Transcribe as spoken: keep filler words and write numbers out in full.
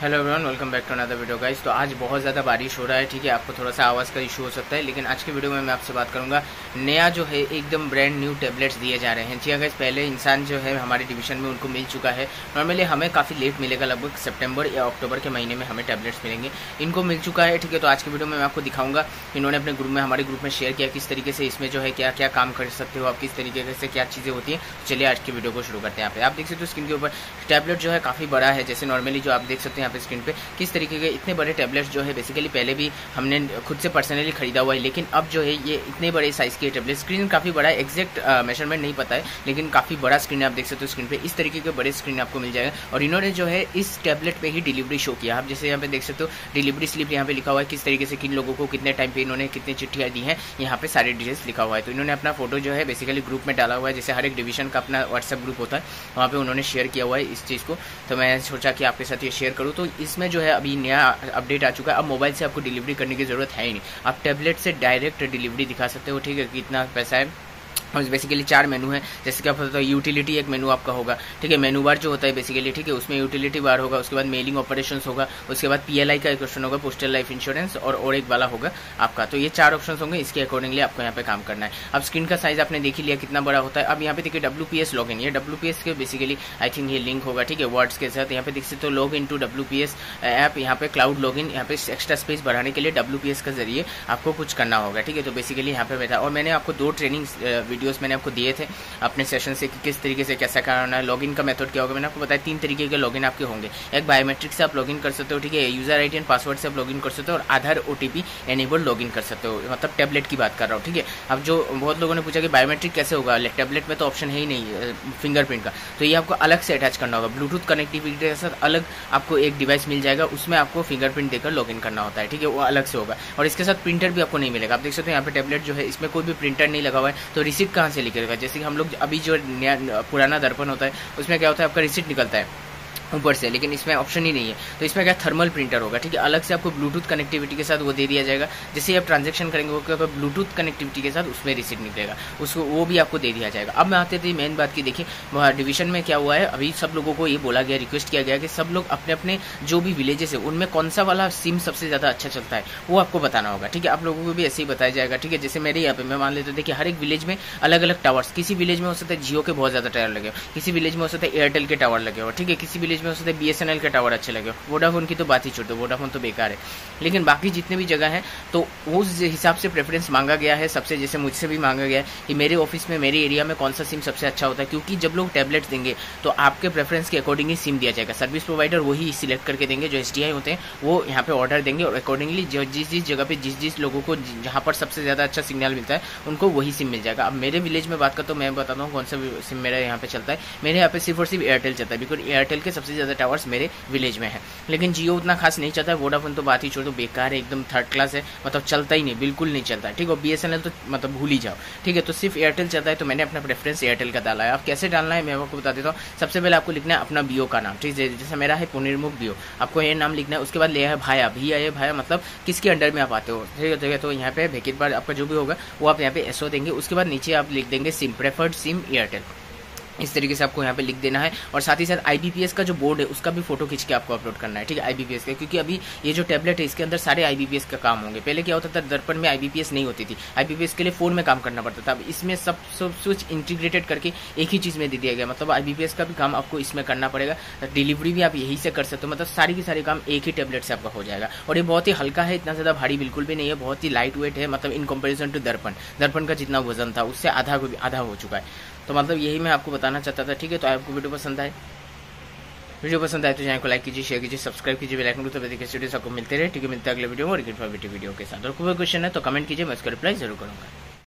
Hello everyone, welcome back to another video guys. तो आज बहुत ज़्यादा बारिश हो रहा है, ठीक है। आपको थोड़ा सा आवाज़ का इशू हो सकता है, लेकिन आज के वीडियो में मैं आपसे बात करूंगा नया जो है एकदम ब्रांड न्यू टैबलेट्स दिए जा रहे हैं। जी गाइस, पहले इंसान जो है हमारे डिवीजन में उनको मिल चुका है। नॉर्मली हमें काफ़ी लेट मिलेगा, लगभग सितंबर या अक्टूबर के महीने में हमें टैबलेट्स मिलेंगे। इनको मिल चुका है, ठीक है। तो आज के वीडियो में मैं आपको दिखाऊंगा, इन्होंने अपने ग्रुप में हमारे ग्रुप में शेयर किया किस तरीके से इसमें जो है क्या क्या काम कर सकते हो आप, किस तरीके से क्या चीज़ें होती हैं। चलिए आज की वीडियो को शुरू करते हैं। यहाँ पे आप देख सकते हो स्क्रीन के ऊपर टैबलेट जो है काफ़ी बड़ा है। जैसे नॉर्मली जो आप देख सकते हैं यहाँ पे स्क्रीन पे किस तरीके के इतने बड़े टैबलेट्स जो है बेसिकली पहले भी हमने खुद से पर्सनली खरीदा हुआ है, लेकिन अब जो है ये इतने बड़े साइज के टैबलेट, स्क्रीन काफ़ी बड़ा है, एग्जैक्ट मेजरमेंट नहीं पता है, लेकिन काफ़ी बड़ा स्क्रीन है। आप देख सकते हो स्क्रीन पे इस तरीके के बड़े स्क्रीन आपको मिल जाएगा। और इन्होंने जो है इस टैबलेट पे ही डिलीवरी शो किया। आप जैसे यहाँ पे देख सकते हो डिलीवरी स्लिप यहाँ पे लिखा हुआ है, किस तरीके से किन लोगों को कितने टाइम पे इन्होंने कितनी चिट्ठियाँ दी हैं, यहाँ पे सारे डिटेल्स लिखा हुआ है। तो इन्होंने अपना फोटो जो है बेसिकली ग्रुप में डाला हुआ है। जैसे हर एक डिवीजन का अपना व्हाट्सएप ग्रुप होता है, वहाँ पे उन्होंने शेयर किया हुआ है इस चीज़ को। तो मैं सोचा कि आपके साथ ये शेयर करूँ। तो इसमें जो है अभी नया अपडेट आ चुका है। अब मोबाइल से आपको डिलीवरी करने की जरूरत है ही नहीं, आप टैबलेट से डायरेक्ट डिलीवरी दिखा सकते हो, ठीक है। कितना पैसा है और बेसिकली चार मेनू है। जैसे कि आप पता है यूटिलिटी एक मेनू आपका होगा, ठीक है। मेनू बार जो होता है बेसिकली, ठीक है, उसमें यूटिलिटी बार होगा। उसके बाद मेलिंग ऑपरेशंस होगा, उसके बाद पीएलआई का एक ऑप्शन होगा, पोस्टल लाइफ इंश्योरेंस, और और एक वाला होगा आपका। तो ये चार ऑप्शन होंगे, इसके अकॉर्डिंगली आपको यहाँ पे काम करना है। अब स्क्रीन का साइज आपने देख ही लिया कितना बड़ा होता है। अब यहाँ पे देखिए W P S log in, ये डब्ल्यू पी एस के बेसिकली आई थिंक ये लिंक होगा, ठीक है, वर्ड्स के साथ। यहाँ पे देख सकते हो log in to W P S app, यहाँ पे क्लाउड लॉग इन, यहाँ पे एक्स्ट्रा स्पेस बढ़ाने के लिए डब्ल्यू पी एस के जरिए आपको कुछ करना होगा, ठीक है। तो बेसिकली यहाँ पे बैठा, और मैंने आपको दो ट्रेनिंग वीडियोस मैंने आपको दिए थे अपने सेशन से कि किस तरीके से कैसा करना है। लॉगिन का मेथड क्या होगा, मैंने आपको बताया तीन तरीके के लॉगिन आपके होंगे। एक बायोमेट्रिक से आप लॉगिन कर सकते हो, ठीक है, यूजर आईडी एंड पासवर्ड से आप लॉगिन कर सकते हो, और आधार ओटीपी एनेबल लॉगिन कर सकते हो। मतलब टैबलेट की बात कर रहा हूँ, ठीक है। अब जो बहुत लोगों ने पूछा कि बायोमेट्रिक कैसे होगा, टैबलेट में तो ऑप्शन है ही नहीं फिंगरप्रिंट का, तो ये आपको अलग से अटैच करना होगा। ब्लूटूथ कनेक्टिविटी के साथ अलग आपको एक डिवाइस मिल जाएगा, उसमें आपको फिंगरप्रिंट देकर लॉगिन करना होता है, ठीक है, वो अलग से होगा। और इसके साथ प्रिंटर भी आपको नहीं मिलेगा। आप देख सकते हो यहाँ पे टैबलेट जो है इसमें कोई भी प्रिंटर नहीं लगा हुआ है, तो रिसीट कहाँ से लिखेगा। जैसे कि हम लोग अभी जो पुराना दर्पण होता है उसमें क्या होता है, आपका रिसीट निकलता है ऊपर से, लेकिन इसमें ऑप्शन ही नहीं है। तो इसमें क्या थर्मल प्रिंटर होगा, ठीक है, अलग से आपको ब्लूटूथ कनेक्टिविटी के साथ वो दे दिया जाएगा। जैसे आप ट्रांजैक्शन करेंगे वो ब्लूटूथ कनेक्टिविटी के साथ उसमें रिसीट निकलेगा, उसको वो भी आपको दे दिया जाएगा। अब मैं आते थे मेन बात की, देखिए डिवीजन में क्या हुआ है, अभी सब लोगों को ये बोला गया, रिक्वेस्ट किया गया कि सब लोग अपने अपने जो भी विलेजेस है उनमें कौन सा वाला सिम सबसे ज़्यादा अच्छा चलता है वो आपको बताना होगा, ठीक है। आप लोगों को भी ऐसे ही बताया जाएगा, ठीक है। जैसे मेरे यहाँ पे मैं मान लेते थे कि हर एक विलेज में अलग अलग टावर्स, किसी विलेज में हो सकता है जियो के बहुत ज़्यादा टावर लगे हो, किसी विलेज में हो सकता है एयरटेल के टावर लगे हो, ठीक है, किसी विलेज में हो सकता है बीएसएनएल के टावर अच्छे लगे। वोडाफोन की तो बात ही छोड़ दो, वोडाफोन तो बेकार है। लेकिन बाकी जितने भी जगह हैं तो उस हिसाब से प्रेफरेंस मांगा गया है सबसे। जैसे मुझसे भी मांगा गया है कि मेरे ऑफिस में मेरे एरिया में कौन सा सिम सबसे अच्छा होता है, क्योंकि जब लोग टैबलेट्स देंगे तो आपके प्रेफरेंस के अकॉर्डिंग ही सिम दिया जाएगा। सर्विस प्रोवाइडर वही सिलेक्ट करके देंगे, जो एसटीआई होते हैं वो यहाँ पे ऑर्डर देंगे, और अकॉर्डिंगली जो जिस जिस जगह पे जिस जिस लोगों को जहाँ पर सबसे ज़्यादा अच्छा सिग्नल मिलता है उनको वही सिम मिल जाएगा। अब मेरे विलेज में बात करता हूँ, मैं बताता हूँ कौन सा सिम मेरे यहाँ पे चलता है। मेरे यहाँ पे सिर्फ और सिर्फ एयरटेल चलता है, बिकॉज एयरटेल के सबसे ज़्यादा टावर्स मेरे विलेज में है। लेकिन जियो उतना खास नहीं चलता है, वोडाफोन तो बात ही छोड़ दो, बेकार है, एकदम थर्ड क्लास है, मतलब चलता ही नहीं, बिल्कुल नहीं चलता है, ठीक है। बीएसएनएल तो मतलब भूल ही जाओ, ठीक है। तो सिर्फ एयरटेल चलता है, तो मैंने अपना प्रेफरेंस एयरटेल का डाला है। अब कैसे डालना है मैं आपको बता देता हूँ। सबसे पहले आपको लिखना है अपना बीओ का नाम, ठीक है। जैसे मेरा है पुनिर्मुख बीओ, आपको ये नाम लिखना है। उसके बाद ले है भाया, भी आए भाया, मतलब किसके अंडर में आप आते हो, ठीक है। तो यहाँ पे भेकित बार आपका जो भी होगा वो आप यहाँ पे एसओ देंगे। उसके बाद नीचे आप लिख देंगे सिम, प्रेफर्ड सिम एयरटेल, इस तरीके से आपको यहाँ पे लिख देना है। और साथ ही साथ आईबीपीएस का जो बोर्ड है उसका भी फोटो खींच के आपको अपलोड करना है, ठीक है, आईबीपीएस का, क्योंकि अभी ये जो टैबलेट है इसके अंदर सारे आईबीपीएस का काम होंगे। पहले क्या होता था, दर्पण में आईबीपीएस नहीं होती थी, आईबीपीएस के लिए फोन में काम करना पड़ता था। अब इसमें सब सब कुछ इंटीग्रेटेड करके एक ही चीज़ में दे दिया गया, मतलब आईबीपीएस का भी काम आपको इसमें करना पड़ेगा। डिलीवरी भी आप यही से कर सकते हो, मतलब सारी की सारी काम एक ही टैबलेट से आपका हो जाएगा। और ये बहुत ही हल्का है, इतना ज़्यादा भारी बिल्कुल भी नहीं है, बहुत ही लाइट वेट है, मतलब इन कंपेरिजन टू दर्पण, दर्पण का जितना वजन था उससे आधा आधा हो चुका है। तो मतलब यही मैं आपको बताना चाहता था, ठीक है। तो आपको वीडियो पसंद आए वीडियो पसंद आए तो चैनल को लाइक कीजिए, शेयर कीजिए, सब्सक्राइब कीजिए, बेल आइकन को दबाइए, ताकि वीडियोस आपको मिलते रहे, ठीक है। मिलते हैं अगले वीडियो में और एक इन्फॉर्मेटिव वीडियो के साथ। और कोई क्वेश्चन है तो कमेंट कीजिए, मैं उसका रिप्लाई जरूर करूँगा।